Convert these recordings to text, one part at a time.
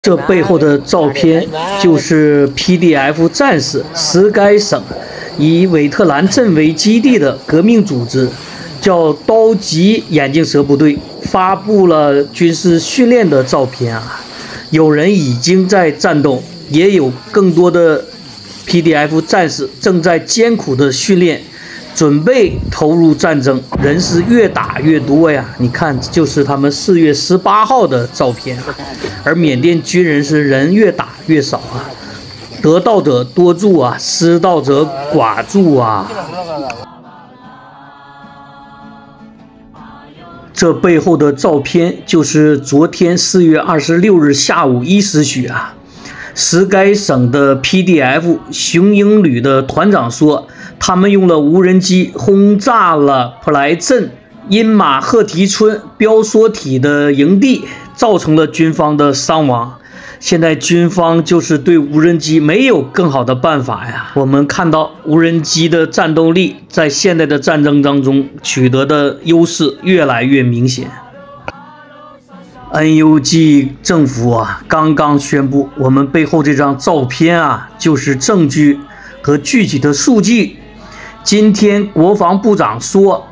这背后的照片就是 PDF 战士石该省以韦特兰镇为基地的革命组织，叫刀戟眼镜蛇部队，发布了军事训练的照片啊。有人已经在战斗，也有更多的 PDF 战士正在艰苦的训练，准备投入战争，人是越打越多呀！你看，就是他们4月18号的照片啊。而缅甸军人是人越打越少啊，得道者多助啊，失道者寡助啊。这背后的照片就是昨天4月26日下午1时许啊，石该省的 PDF 雄鹰旅的团长说，他们用了无人机轰炸了普莱镇因马赫提村标梭体的营地，造成了军方的伤亡。现在军方就是对无人机没有更好的办法呀。我们看到无人机的战斗力在现代的战争当中取得的优势越来越明显。NUG 政府啊，刚刚宣布，我们背后这张照片啊，就是证据和具体的数据。今天国防部长说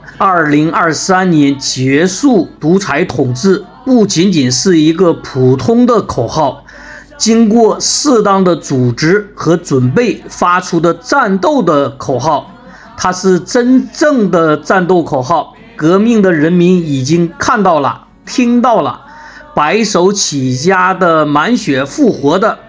，2023年结束独裁统治不仅仅是一个普通的口号，经过适当的组织和准备发出的战斗的口号，它是真正的战斗口号。革命的人民已经看到了，听到了，白手起家的满血复活的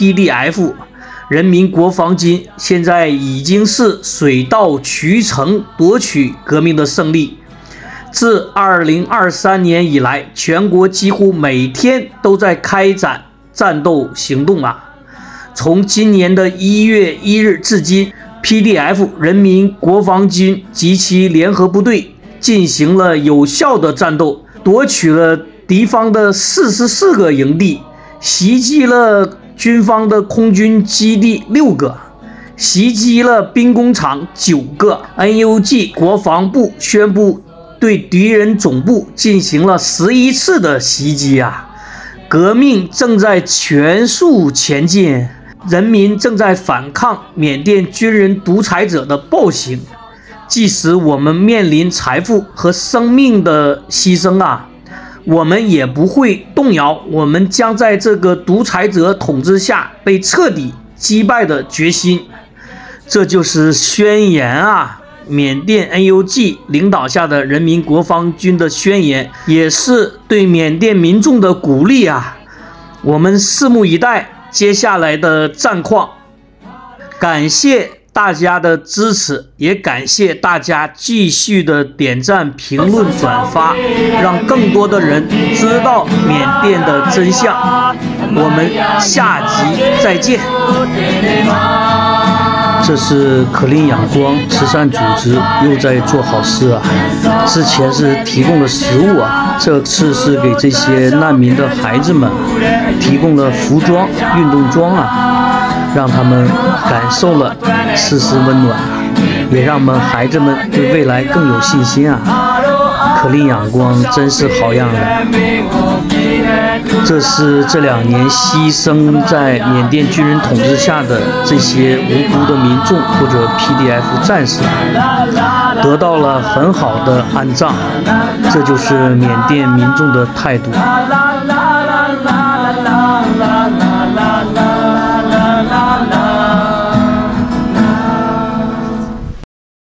PDF 人民国防军现在已经是水到渠成夺取革命的胜利。自2023年以来，全国几乎每天都在开展战斗行动啊！从今年的1月1日至今， PDF 人民国防军及其联合部队进行了有效的战斗，夺取了敌方的44个营地，袭击了军方的空军基地6个，袭击了兵工厂9个。NUG 国防部宣布对敌人总部进行了11次的袭击啊！革命正在全速前进，人民正在反抗缅甸军人独裁者的暴行。即使我们面临财富和生命的牺牲啊，我们也不会动摇我们将在这个独裁者统治下被彻底击败的决心。这就是宣言啊！缅甸 NUG 领导下的人民国防军的宣言，也是对缅甸民众的鼓励啊！我们拭目以待接下来的战况。感谢大家的支持，也感谢大家继续的点赞、评论、转发，让更多的人知道缅甸的真相。我们下集再见。这是可林仰光慈善组织又在做好事啊！之前是提供了食物啊，这次是给这些难民的孩子们提供了服装、运动装啊，让他们感受了丝丝温暖，也让我们孩子们对未来更有信心啊！可林仰光真是好样的。这是这2年牺牲在缅甸军人统治下的这些无辜的民众或者 PDF 战士得到了很好的安葬，这就是缅甸民众的态度。